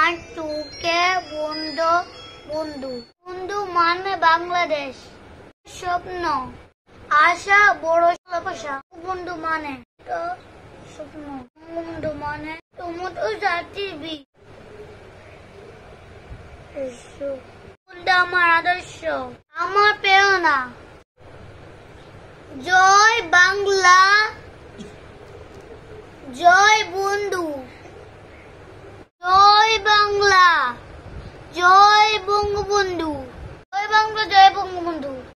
আমার চোখে বন্ধু বন্ধু বন্ধু মানে বাংলাদেশ স্বপ্ন আশা বড় ভাষা বন্ধু মানে স্বপ্ন বন্ধু মানে তোমার জাতির বীজ আমার আদর্শ আমার প্রেরণা জয় বাংলা জয় বন্ধু জয় বাংলা জয় বঙ্গবন্ধু জয় বাংলা জয় বঙ্গবন্ধু।